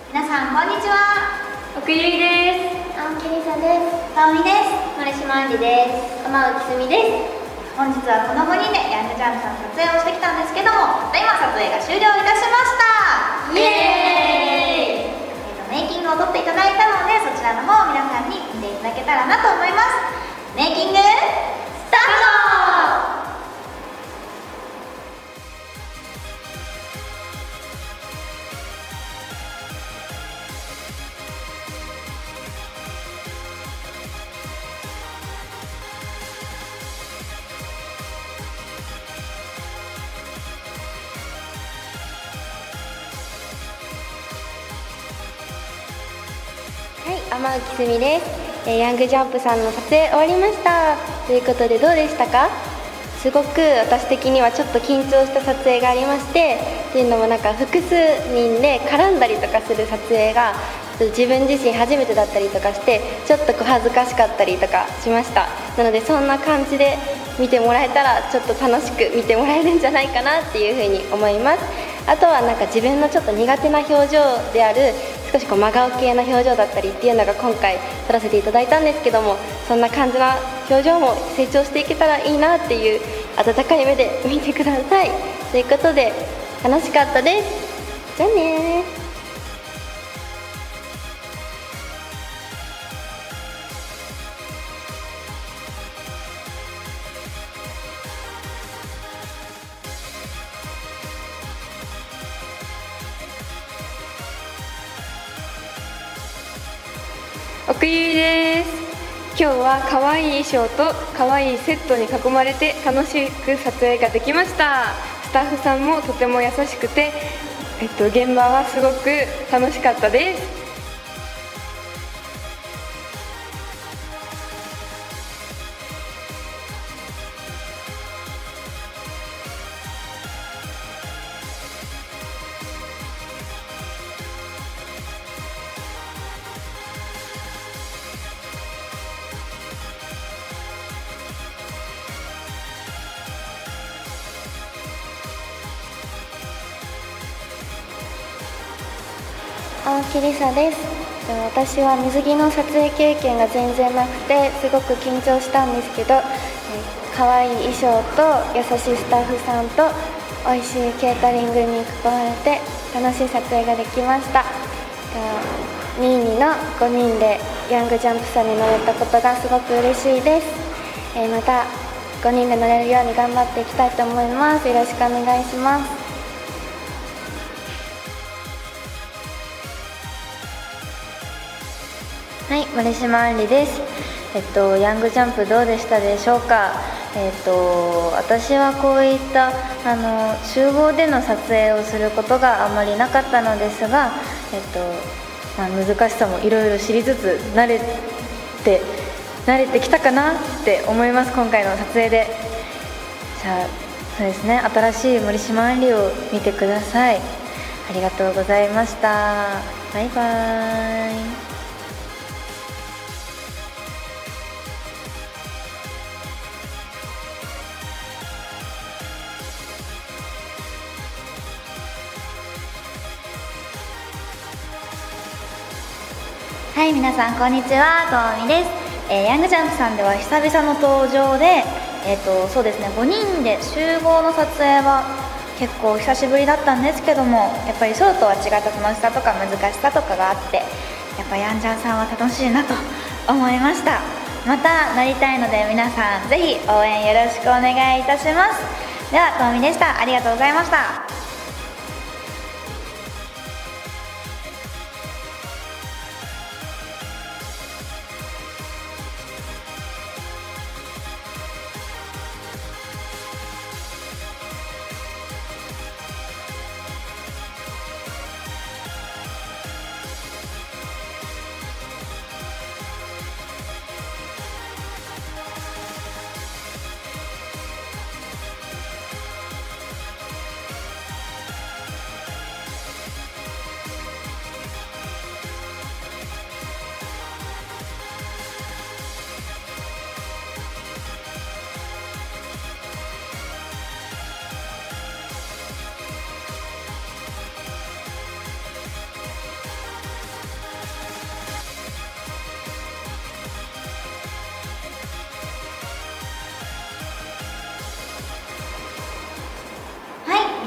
皆さんこんにちは。 奥ゆいです。 青木りさです。 かおみです。 森島あんりです。 浜内すみです。 本日はこの5人でヤングジャンプさんの撮影をしてきたんですけども、今撮影が終了いたしました。 イエーイ。 メイキングを撮っていただいたので、そちらの方を皆さんに見ていただけたらなと思います。メイキングスタート。 はい、浜内すみです。ヤングジャンプさんの撮影終わりましたということで、どうでしたか？すごく私的にはちょっと緊張した撮影がありまして、っていうのもなんか複数人で絡んだりとかする撮影が自分自身初めてだったりとかして、ちょっと恥ずかしかったりとかしました。なのでそんな感じで見てもらえたらちょっと楽しく見てもらえるんじゃないかなっていうふうに思います。あとはなんか自分のちょっと苦手な表情である少し真顔系の表情だったりっていうのが今回撮らせていただいたんですけども、そんな感じな表情も成長していけたらいいなっていう温かい目で見てください。ということで楽しかったです。じゃあねー。奥ゆいです。今日は可愛い衣装と可愛いセットに囲まれて楽しく撮影ができました。スタッフさんもとても優しくて、現場はすごく楽しかったです。 青木りさです。私は水着の撮影経験が全然なくてすごく緊張したんですけど、可愛い衣装と優しいスタッフさんと美味しいケータリングに囲まれて楽しい撮影ができました。22の5人でヤングジャンプさんに乗れたことがすごく嬉しいです。また5人で乗れるように頑張っていきたいと思います。よろしくお願いします。 はい、森島あんりです。ヤングジャンプどうでしたでしょうか。私はこういった集合での撮影をすることがあまりなかったのですが、難しさもいろいろ知りつつ慣れてきたかなって思います。今回の撮影で。じゃあそうですね、新しい森島あんりを見てください。ありがとうございました。バイバーイ。 はい、皆さんこんにちは、ともみです。ヤングジャンプさんでは久々の登場で、そうですね、5人で集合の撮影は結構久しぶりだったんですけども、やっぱりソロとは違った楽しさとか難しさとかがあって、やっぱヤンジャンさんは楽しいなと思いました。また乗りたいので皆さんぜひ応援よろしくお願いいたします。では、ともみでした。ありがとうございました。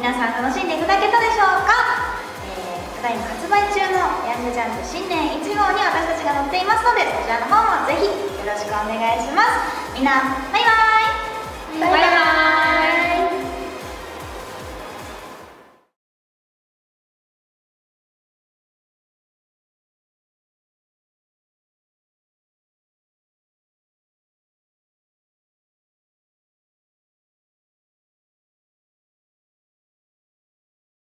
皆さん楽しんでいただけたでしょうか。ただいま発売中のヤングジャンプ新年1号に私たちが載っていますので、そちらの方もぜひよろしくお願いします。みんなバイバイ。 バイバイ。